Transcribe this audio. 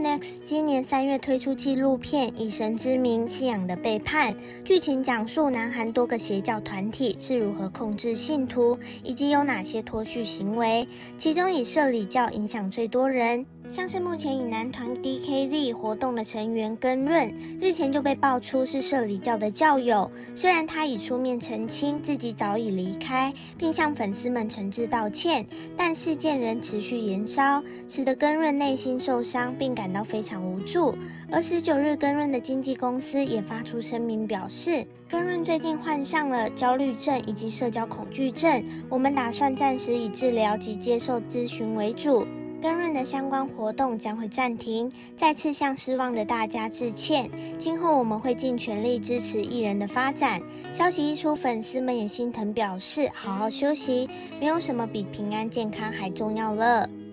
Next 今年3月推出纪录片《以神之名：信仰的背叛》，剧情讲述南韩多个邪教团体是如何控制信徒，以及有哪些脱序行为，其中以社里教影响最多人。像是目前以男团 DKZ 活动的成员根润，日前就被爆出是社里教的教友，虽然他已出面澄清自己早已离开，并向粉丝们诚挚道歉，但事件仍持续延烧，使得根润内心受伤，并感到非常无助。而19日，根润的经纪公司也发出声明表示，根润最近患上了焦虑症以及社交恐惧症，我们打算暂时以治疗及接受咨询为主。根润的相关活动将会暂停，再次向失望的大家致歉。今后我们会尽全力支持艺人的发展。消息一出，粉丝们也心疼表示，好好休息，没有什么比平安健康还重要了。